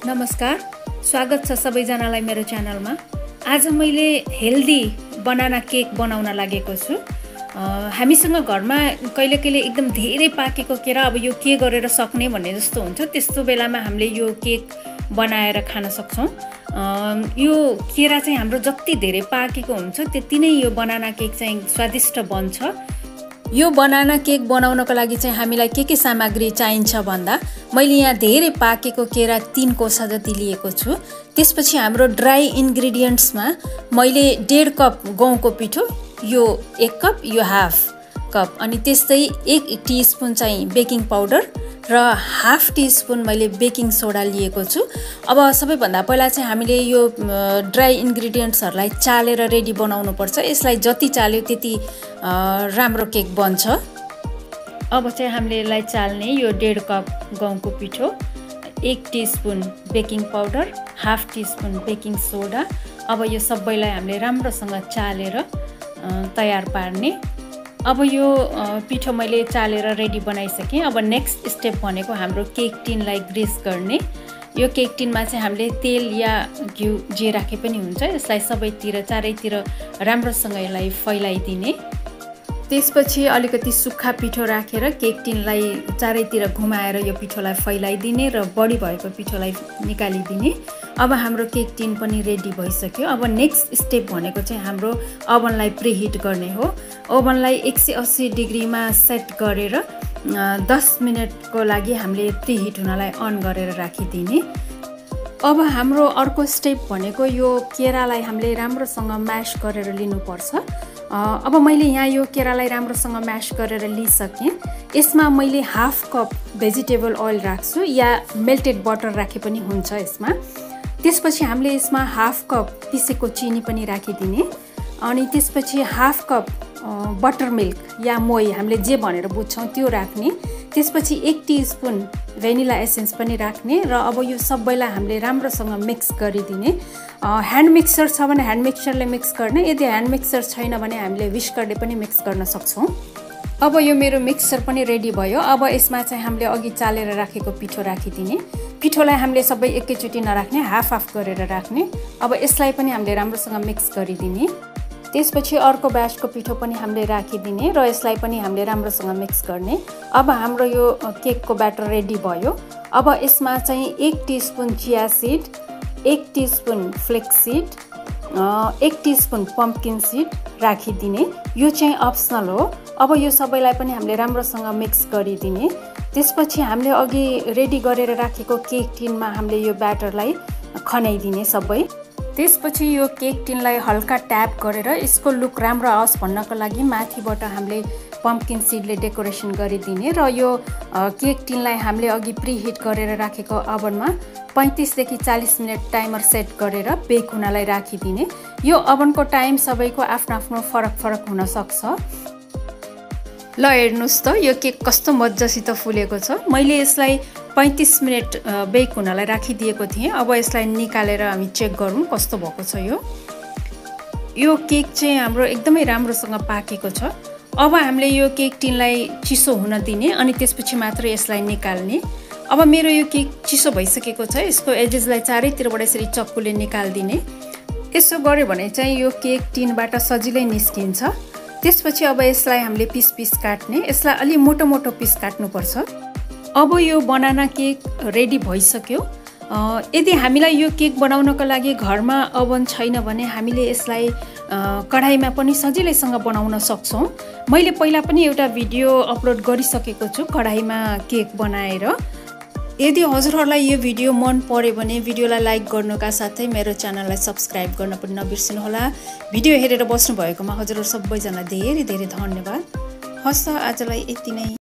नमस्कार, स्वागत छ सबैजनालाई मेरो च्यानलमा। आज मैले हेल्दी बनाना केक बनाउन लागेको छु। हामीसँग घरमा कहिले कहिले एकदम धेरै पाकेको केरा अब यो के गरेर सक्ने भन्ने जस्तो हुन्छ, त्यस्तो बेलामा हामीले यो केक बनाएर खान सक्छौं। यो केरा चाहिँ हाम्रो जति धेरै पाकेको हुन्छ त्यति नै यो बनाना केक चाहिँ स्वादिष्ट बन्छ। यो बनाना केक बनाउनको लागि चाहिँ हामीलाई के सामग्री चाहिन्छ भन्दा मैले यहाँ धेरै पाकेको केरा 3 कोसा जति लिएको छु। त्यसपछि हाम्रो ड्राई इन्ग्रेडियन्ट्समा मैले 1.5 कप गहुँको पिठो, यो 1 कप, यो हाफ कप, अनि त्यस्तै 1 टीस्पुन चाहिँ बेकिङ पाउडर र हाफ टीस्पुन मैले बेकिङ सोडा लिएको छु। अब सबैभन्दा पहिला चाहिँ हामीले यो ड्राई इन्ग्रेडियन्ट्सहरूलाई चालेर रेडी बनाउनु पर्छ। यसलाई जति चाल्यो त्यति राम्रो केक बन्छ। अब चाहिँ हामीले यसलाई चाल्ने यो 1.5 कप गहुँको पिठो, 1 teaspoon baking powder, half teaspoon baking soda. अब यो सबैलाई हामीले राम्रोसँग चालेर तयार पार्ने। अब यो पिठो मैले चालेर रेडी बनाइसकेँ। अब नेक्स्ट स्टेप भनेको हाम्रो केक टिनलाई ग्रिस गर्ने। यो केक टिनमा चाहिँ हामीले तेल या घिउ जे राखे पनि हुन्छ, यसलाई सबैतिर चारैतिर राम्रोसँग यसलाई फैलाइदिने। त्यसपछि अलिकति सुक्खा पिठो राखेर केक टिनलाई चारैतिर घुमाएर यो पिठोलाई फैलाइदिने र बढी भएको पिठोलाई निकालिदिने। अब हाम्रो केक टिन पनि रेडी भइसक्यो। अब नेक्स्ट स्टेप भनेको चाहिँ हाम्रो ओभनलाई प्रिहिट गर्ने हो। ओभनलाई 180 डिग्रीमा सेट गरेर 10 मिनटको लागि हामीले प्रिहिट हुनलाई अन गरेर राखिदिने। अब हाम्रो अर्को स्टेप भनेको यो केरालाई हामीले राम्रोसँग म्यास गरेर लिनुपर्छ। अब मैले यहाँ यो केरालाई राम्रोसँग म्यास गरेर लिइसकेँ। यसमा मैले हाफ कप भेजिटेबल ओइल राख्छु या मेल्टेड बटर राखे पनि हुन्छ यसमा। त्यसपछि हामीले यसमा हाफ कप पिसेको चिनी पनि राखिदिने, अनि त्यसपछि हाफ कप बटर मिल्क या मोही हामीले जे भनेर बुझ्छौँ त्यो राख्ने। त्यसपछि 1 टीस्पुन भेनिला एसेन्स पनि राख्ने र अब यो सबैलाई हामीले राम्रोसँग मिक्स गरिदिने। ह्यान्ड मिक्सर छ भने ह्यान्ड मिक्सरले मिक्स गर्ने, यदि ह्यान्ड मिक्सर छैन भने हामीले विस्करले पनि मिक्स गर्न सक्छौँ। अब यो मेरो मिक्सर पनि रेडी भयो। अब यसमा चाहिँ हामीले अघि चालेर राखेको पिठो राखिदिने। पिठोलाई हामीले सबै एकैचोटि नराख्ने, हाफ हाफ गरेर राख्ने। अब यसलाई पनि हामीले राम्रोसँग मिक्स गरिदिने। त्यसपछि अर्को ब्याचको पिठो पनि हामीले राखिदिने र यसलाई पनि हामीले राम्रोसँग मिक्स गर्ने। अब हाम्रो यो केकको ब्याटर रेडी भयो। अब यसमा चाहिँ 1 teaspoon chia seed, 1 teaspoon flax seed, 1 teaspoon pumpkin seed राखिदिने। यो चाहिँ अप्सनल हो। अब यो सबैलाई पनि हामीले राम्रोसँग मिक्स गरिदिने। त्यसपछि हामीले अघि रेडी गरेर राखेको केक टिनमा हामीले यो ब्याटरलाई खनाइदिने सबै। त्यसपछि यो केक टिनलाई हल्का ट्याप गरेर यसको लुक राम्रो आओस् भन्नको लागि माथिबाट हामीले पम्पकिन सिडले डेकोरेसन गरिदिने र यो केक टिनलाई हामीले अघि प्रिहिट गरेर राखेको ओभनमा 35 देखि 40 मिनट टाइमर सेट गरेर बेक हुनलाई राखिदिने। यो ओभनको टाइम सबैको आफ्नो आफ्नो फरक हुन सक्छ। ल हेर्नुस् त यो केक कस्तो मज्जासित फुलेको छ। मैले यसलाई 35 मिनट बेक हुनलाई राखिदिएको थिएँ। अब यसलाई निकालेर हामी चेक गरौँ कस्तो भएको छ। यो केक चाहिँ हाम्रो एकदमै राम्रोसँग पाकेको छ। अब हामीले यो केक टिनलाई चिसो हुन दिने अनि त्यसपछि मात्र यसलाई निकाल्ने। अब मेरो यो केक चिसो भइसकेको छ। यसको एजेसलाई चारैतिरबाट यसरी चक्कुले निकालिदिने। यसो गर्यो भने चाहिँ यो केक टिनबाट सजिलै निस्किन्छ। त्यसपछि अब यसलाई हामीले पिस पिस काट्ने। यसलाई अलि मोटो मोटो पिस काट्नुपर्छ। अब यो बनाना केक रेडी भइसक्यो। यदि हामीलाई यो केक बनाउनको लागि घरमा ओभन छैन भने हामीले यसलाई कढाईमा पनि सजिलैसँग बनाउन सक्छौँ। मैले पहिला पनि एउटा भिडियो अपलोड गरिसकेको छु कढाईमा केक बनाएर। यदि हजुरहरूलाई यो भिडियो मन पर्यो भने भिडियोलाई लाइक गर्नुका साथै मेरो च्यानललाई सब्स्क्राइब गर्न पनि नबिर्सिनुहोला। भिडियो हेरेर बस्नु भएकोमा हजुरहरू सबैजना धेरै धेरै धन्यवाद। हस् त आजलाई यति नै।